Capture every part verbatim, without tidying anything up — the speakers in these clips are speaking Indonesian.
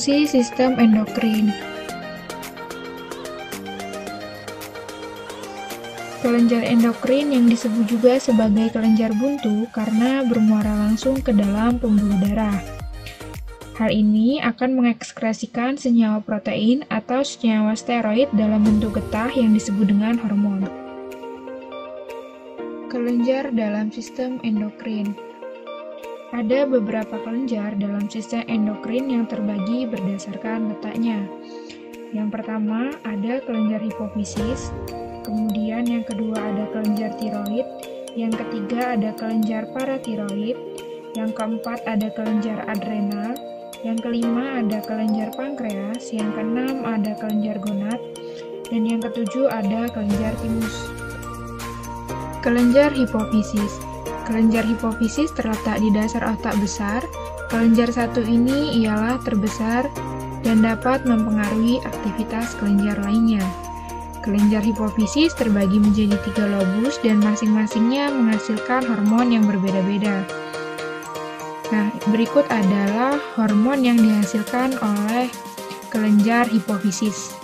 Fungsi sistem endokrin. Kelenjar endokrin yang disebut juga sebagai kelenjar buntu karena bermuara langsung ke dalam pembuluh darah. Hal ini akan mengekskresikan senyawa protein atau senyawa steroid dalam bentuk getah yang disebut dengan hormon. Kelenjar dalam sistem endokrin. Ada beberapa kelenjar dalam sistem endokrin yang terbagi berdasarkan letaknya. Yang pertama ada kelenjar hipofisis. Kemudian yang kedua ada kelenjar tiroid, yang ketiga ada kelenjar paratiroid, yang keempat ada kelenjar adrenal, yang kelima ada kelenjar pankreas, yang keenam ada kelenjar gonad, dan yang ketujuh ada kelenjar timus. Kelenjar hipofisis. Kelenjar hipofisis terletak di dasar otak besar. Kelenjar satu ini ialah terbesar dan dapat mempengaruhi aktivitas kelenjar lainnya. Kelenjar hipofisis terbagi menjadi tiga lobus dan masing-masingnya menghasilkan hormon yang berbeda-beda. Nah, berikut adalah hormon yang dihasilkan oleh kelenjar hipofisis.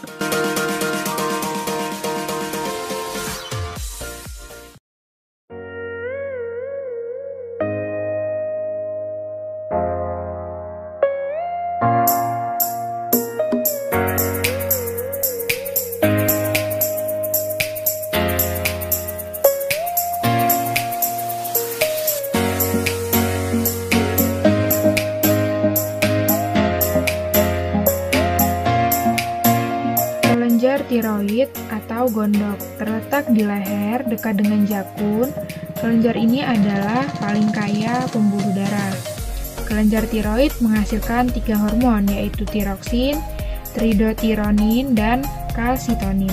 Kelenjar tiroid atau gondok terletak di leher dekat dengan jakun. Kelenjar ini adalah paling kaya pembuluh darah. Kelenjar tiroid menghasilkan tiga hormon yaitu tiroksin, tridotironin, dan kalsitonin.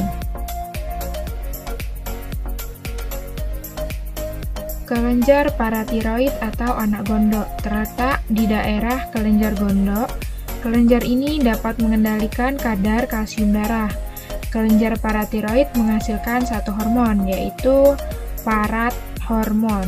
Kelenjar paratiroid atau anak gondok terletak di daerah kelenjar gondok. Kelenjar ini dapat mengendalikan kadar kalsium darah. Kelenjar paratiroid menghasilkan satu hormon, yaitu parathormon.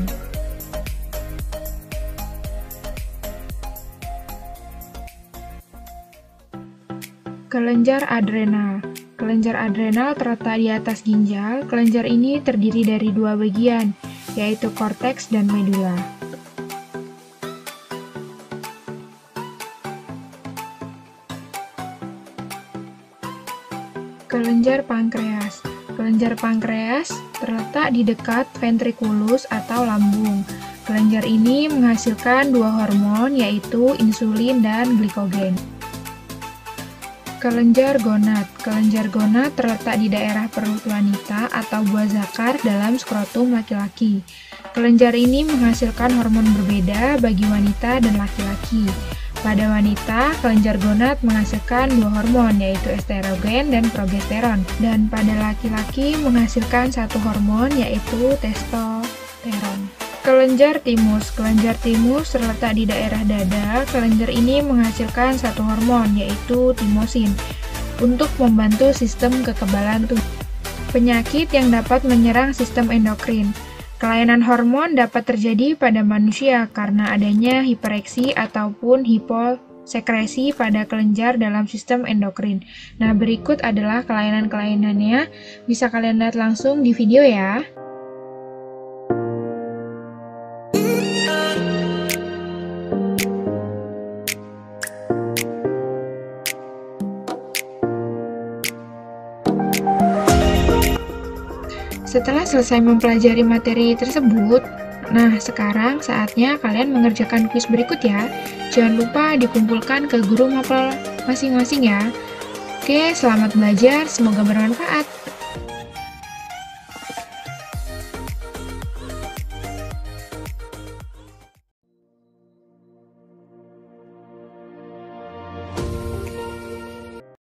Kelenjar adrenal. Kelenjar adrenal terletak di atas ginjal. Kelenjar ini terdiri dari dua bagian, yaitu korteks dan medula. Kelenjar pankreas. Kelenjar pankreas terletak di dekat ventrikulus atau lambung. Kelenjar ini menghasilkan dua hormon yaitu insulin dan glikogen. Kelenjar gonad. Kelenjar gonad terletak di daerah perut wanita atau buah zakar dalam skrotum laki-laki. Kelenjar ini menghasilkan hormon berbeda bagi wanita dan laki-laki. Pada wanita, kelenjar gonad menghasilkan dua hormon, yaitu estrogen dan progesteron. Dan pada laki-laki menghasilkan satu hormon, yaitu testosteron. Kelenjar timus. Kelenjar timus terletak di daerah dada. Kelenjar ini menghasilkan satu hormon, yaitu timosin, untuk membantu sistem kekebalan tubuh. Penyakit yang dapat menyerang sistem endokrin. Kelainan hormon dapat terjadi pada manusia karena adanya hipereksi ataupun hiposekresi pada kelenjar dalam sistem endokrin. Nah, berikut adalah kelainan-kelainannya. Bisa kalian lihat langsung di video ya. Setelah selesai mempelajari materi tersebut, nah sekarang saatnya kalian mengerjakan kuis berikut ya. Jangan lupa dikumpulkan ke guru mapel masing-masing ya. Oke, selamat belajar, semoga bermanfaat.